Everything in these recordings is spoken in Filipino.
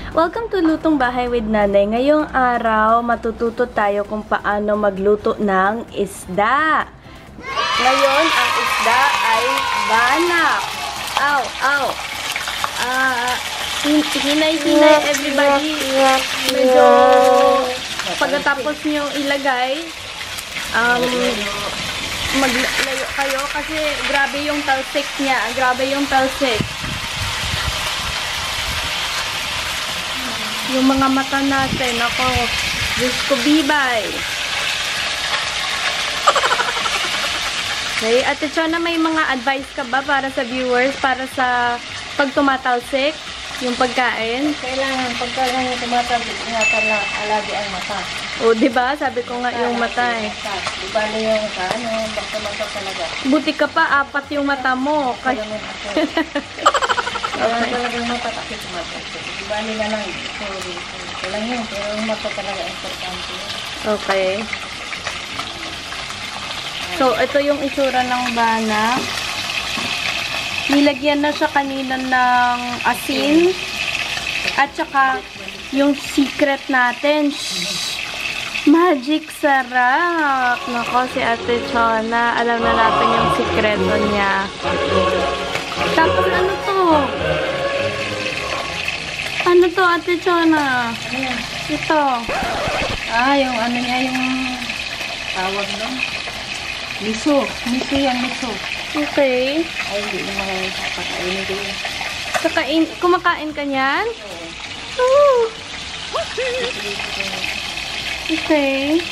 Welcome to Lutong Bahay with Nanay. Ngayong araw, matututo tayo kung paano magluto ng isda. Ngayon, ang isda ay banak. Ow, ow. Hinay-hinay everybody. Medyo pagkatapos nyo ilagay, maglayo kayo kasi grabe yung talsik niya. Grabe yung talsik. Yung mga mata natin, ako, Diyos ko bibay. Okay, Ate Chona, may mga advice ka ba para sa viewers, para sa pag tumatalsik, yung pagkain? Kailangan, pagka lang tumatalsik, ingatan lang, alagi ang mata. O, diba? Sabi ko nga yung mata eh. Diba na yung basta mata talaga. Buti ka pa, 4 yung mata mo. Kailangan ako. Kailangan talagang mata kasi tumatalsik. Diba nila lang, sorry. Kailangan yun, pero yung mata talaga importante. Okay. So, ito yung itsura ng banak. Nilagyan na siya kanina ng asin. At saka, yung secret natin. Magic sarap! Nako, si Ate Chona. Alam na natin yung sikreto niya. Tapos, ano to? Ano to, Ate Chona? Ano yan? Ito. Yung ano niya, yung tawag doon. Miso. Miso yan, miso. Okay. Ay, hindi naman ngayon papakainin ko yun. Kumakain ka niyan? Oo. Okay.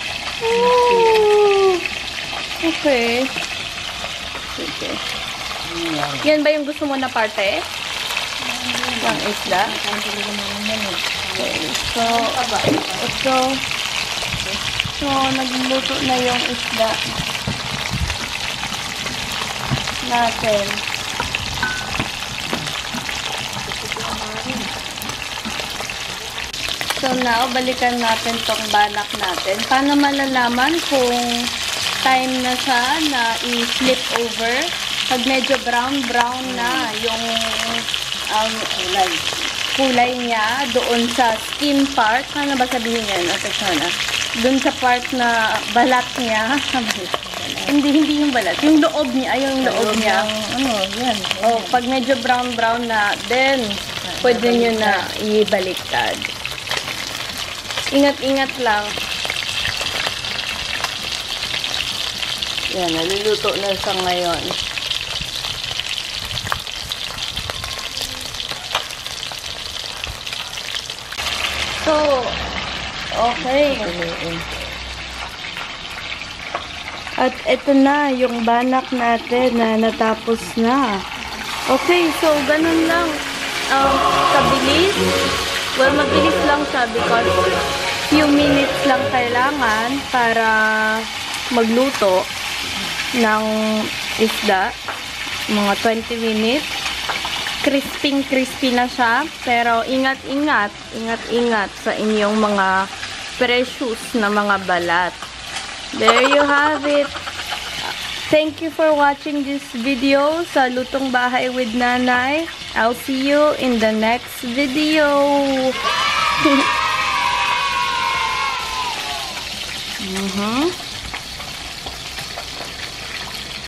Oh. Okay. Okay. Yan ba yung gusto mo na parte? Yung isda? Okay. So, nagluto na yung isda natin. So now, balikan natin tong banak natin. Paano malalaman kung time na siya na i-flip over? Pag medyo brown na yung kulay niya doon sa skin part. Ano ba sabihin yan? Ate Chona? Doon sa part na balat niya. Hindi yung balat. Yung loob niya. Yung loob niya. Yan. Oh, pag medyo brown na, then pwede nyo na ibaliktad. Ingat-ingat lang. Yan, naluluto na siya ngayon. So, okay. At ito na, yung banak natin na natapos na. Okay, so ganun lang. Kabilis. Well, mabilis lang siya because few minutes lang kailangan para magluto ng isda. Mga 20 minutes. Crispy na siya. Pero ingat-ingat sa inyong mga precious na mga balat. There you have it. Thank you for watching this video sa Lutong Bahay with Nanay. I'll see you in the next video.